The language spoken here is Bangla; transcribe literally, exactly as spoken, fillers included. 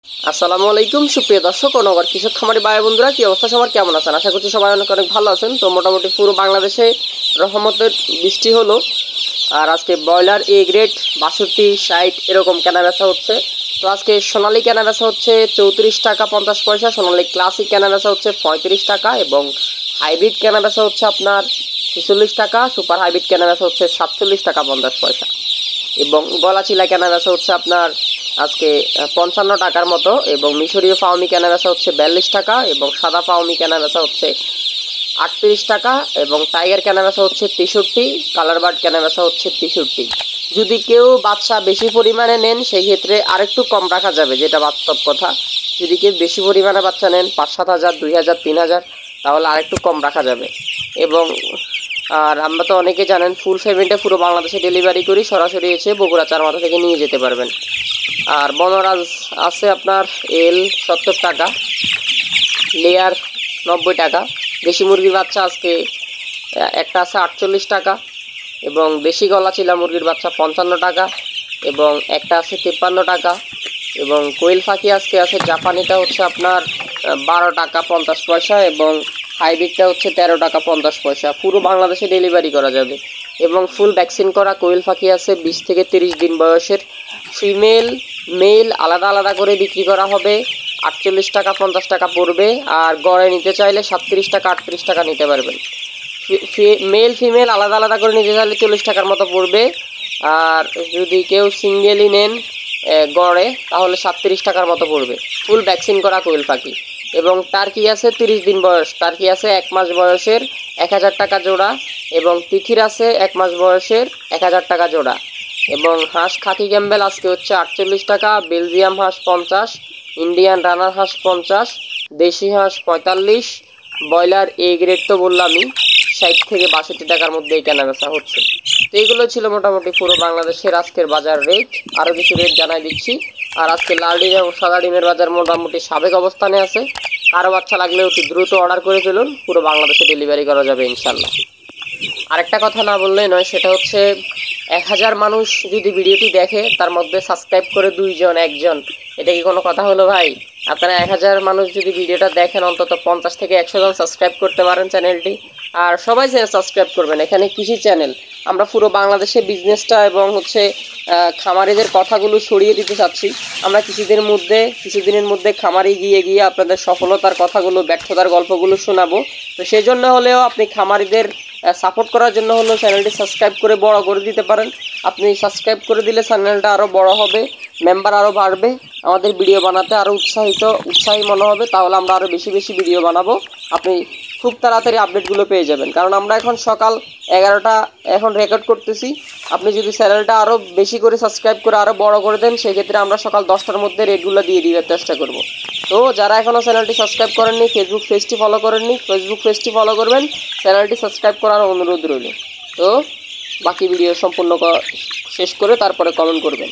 আসসালামু আলাইকুম সুপ্রিয় দর্শক ও নগর কৃষক খামারি ভাই বন্ধুরা, কি অবস্থা সবার, কেমন আছেন? আশা করছি সবাই অনেক অনেক ভালো আছেন। তো মোটামুটি পুরো বাংলাদেশে রহমতের বৃষ্টি হলো। আর আজকে ব্রয়লার এ গ্রেড বাষট্টি ষাট এরকম কেনা বেচা হচ্ছে। তো আজকে সোনালী কেনা বেচা হচ্ছে চৌত্রিশ টাকা পঞ্চাশ পয়সা, সোনালী ক্লাসিক কেনা বেচা হচ্ছে পঁয়ত্রিশ টাকা এবং হাইব্রিড কেনা বেচা হচ্ছে আপনার ছেচল্লিশ টাকা, সুপার হাইব্রিড কেনা বেচা হচ্ছে সাতচল্লিশ টাকা পঞ্চাশ পয়সা এবং গলাচিলা কেনা বেচা হচ্ছে আপনার আজকে পঞ্চান্ন টাকার মতো এবং মিশরীয় ফাউমি কেনা বেচা হচ্ছে বিয়াল্লিশ টাকা এবং সাদা ফাউমি কেনা বেচা হচ্ছে আটত্রিশ টাকা এবং টাইগার কেনা বেচা হচ্ছে তেষট্টি, কালার বার্ড কেনা বেচা হচ্ছে তেষট্টি। যদি কেউ বাচ্চা বেশি পরিমাণে নেন সেই ক্ষেত্রে আরেকটু কম রাখা যাবে, যেটা বাস্তব কথা। যদি কেউ বেশি পরিমাণে বাচ্চা নেন পাঁচ সাত হাজার দুই হাজার তিন হাজার তাহলে আরেকটু কম রাখা যাবে। এবং আর আমরা তো অনেকে জানেন ফুল পেমেন্টে পুরো বাংলাদেশে ডেলিভারি করি, সরাসরি এসে বগুড়া চার মাথা থেকে নিয়ে যেতে পারবেন। আর বনরাজ আছে আপনার এল সত্তর টাকা, লেয়ার নব্বই টাকা, দেশি মুরগির বাচ্চা আজকে একটা আছে আটচল্লিশ টাকা এবং দেশি গলা চিলা মুরগির বাচ্চা পঞ্চান্ন টাকা এবং একটা আছে তিপ্পান্ন টাকা এবং কোয়েল পাখি আজকে আছে জাপানিটা হচ্ছে আপনার বারো টাকা পঞ্চাশ পয়সা এবং হাইব্রিডটা হচ্ছে তেরো টাকা পঞ্চাশ পয়সা। পুরো বাংলাদেশে ডেলিভারি করা যাবে এবং ফুল ভ্যাকসিন করা কোয়েল পাখি আছে বিশ থেকে তিরিশ দিন বয়সের। ফিমেল মেল আলাদা আলাদা করে বিক্রি করা হবে, আটচল্লিশ টাকা পঞ্চাশ টাকা পড়বে। আর গড়ে নিতে চাইলে সাতত্রিশ টাকা আটত্রিশ টাকা নিতে পারবেন। মেল ফিমেল আলাদা আলাদা করে নিতে চাইলে চল্লিশ টাকার মতো পড়বে। আর যদি কেউ সিঙ্গেলই নেন গড়ে তাহলে সাতত্রিশ টাকার মতো পড়বে। ফুল ভ্যাকসিন করা কোয়েল পাখি এবং টার্কি আছে তিরিশ দিন বয়স, টার্কি আছে এক মাস বয়সের এক হাজার টাকা জোড়া এবং তিথির আছে এক মাস বয়সের এক হাজার টাকা জোড়া এবং হাঁস খাকি ক্যাম্বেল আজকে হচ্ছে আটচল্লিশ টাকা, বেলজিয়াম হাঁস পঞ্চাশ, ইন্ডিয়ান রানার হাঁস পঞ্চাশ, দেশি হাঁস পঁয়তাল্লিশ, ব্রয়লার এ গ্রেড তো বললামই ষাট থেকে বাষট্টি টাকার মধ্যেই কেনা বেচা হচ্ছে। তো এইগুলো ছিল মোটামুটি পুরো বাংলাদেশের আজকের বাজার রেট। আরও কিছু রেট জানাই দিচ্ছি। আর আজকে লাল ডিম এবং সাদা ডিমের বাজার মোটামুটি সাবেক অবস্থানে আছে। কারো বাচ্চা লাগলে অতি দ্রুত অর্ডার করে ফেলুন, পুরো বাংলাদেশে ডেলিভারি করা যাবে ইনশাল্লাহ। আরেকটা কথা না বললেই নয়, সেটা হচ্ছে এক হাজার মানুষ যদি ভিডিওটি দেখে তার মধ্যে সাবস্ক্রাইব করে দুইজন একজন, এটা কি কোনো কথা হলো ভাই? আপনারা এক হাজার মানুষ যদি ভিডিওটা দেখেন অন্তত পঞ্চাশ থেকে একশো জন সাবস্ক্রাইব করতে পারেন চ্যানেলটি। আর সবাই সাবস্ক্রাইব করবেন, এখানে কৃষি চ্যানেল। আমরা পুরো বাংলাদেশে বিজনেসটা এবং হচ্ছে খামারিদের কথাগুলো ছড়িয়ে দিতে চাচ্ছি। আমরা কিছুদিনের মধ্যে কিছুদিনের মধ্যে খামারি গিয়ে গিয়ে আপনাদের সফলতার কথাগুলো ব্যর্থতার গল্পগুলো শোনাবো। তো সেই জন্য হলেও আপনি খামারিদের সাপোর্ট করার জন্য হলো চ্যানেলটি সাবস্ক্রাইব করে বড় করে দিতে পারেন। আপনি সাবস্ক্রাইব করে দিলে চ্যানেলটা আরও বড় হবে, মেম্বার আরও বাড়বে, আমাদের ভিডিও বানাতে আরও উৎসাহিত উৎসাহী মনে হবে। তাহলে আমরা আরও বেশি বেশি ভিডিও বানাবো, আপনি খুব তাড়াতাড়ি আপডেটগুলো পেয়ে যাবেন। কারণ আমরা এখন সকাল এগারোটা এখন রেকর্ড করতেছি। আপনি যদি চ্যানেলটা আরও বেশি করে সাবস্ক্রাইব করে আরও বড় করে দেন সেক্ষেত্রে আমরা সকাল দশটার মধ্যে রেটগুলো দিয়ে দেওয়ার চেষ্টা করব। তো যারা এখনও চ্যানেলটি সাবস্ক্রাইব করেননি, ফেসবুক পেজটি ফলো করেননি, ফেসবুক পেজটি ফলো করবেন, চ্যানেলটি সাবস্ক্রাইব করার অনুরোধ রইল। তো বাকি ভিডিও সম্পূর্ণ শেষ করে তারপরে কমেন্ট করবেন।